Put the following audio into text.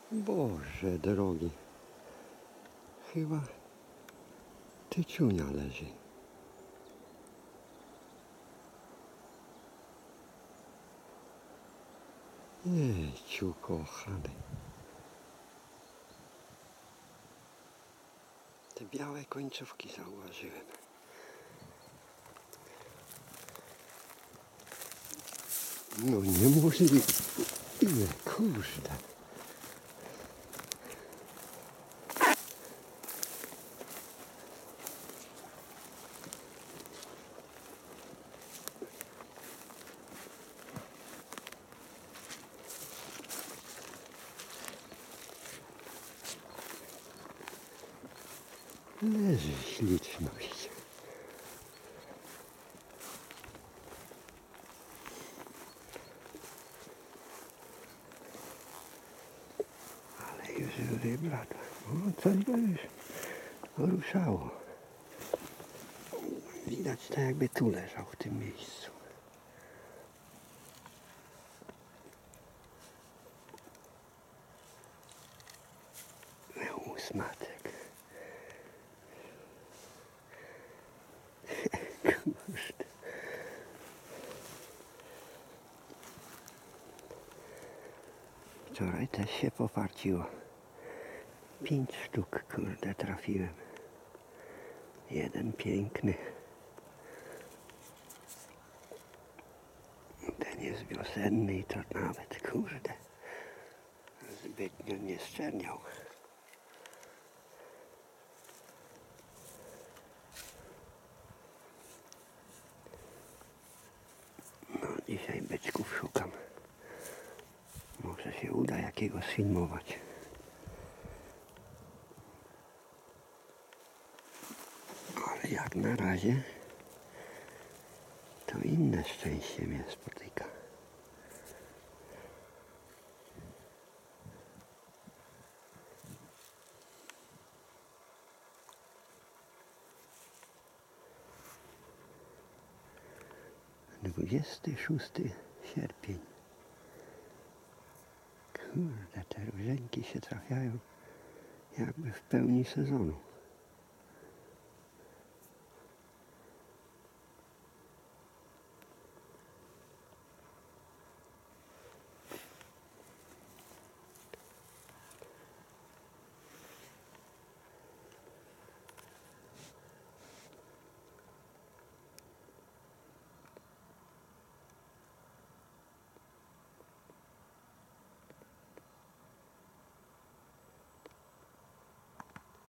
Boże drogi, chyba tyciunia leży. Jejciu kochany. Te białe końcówki zauważyłem. No niemożliwe, kurde. Leży śliczność. Ale już wybladła. O, coś go już ruszało. Widać tak, jakby tu leżał w tym miejscu. Ósmatek. Kurde. Wczoraj też się pofarciło. 5 sztuk, kurde, trafiłem. Jeden piękny. Ten jest wiosenny i to nawet, kurde, zbytnio nie szczerniał. No, dzisiaj byczków szukam. Może się uda jakiego sfilmować. Ale jak na razie to inne szczęście mnie spotyka. Dwudziesty 26 sierpień. Kurde, te różeńki się trafiają jakby w pełni sezonu.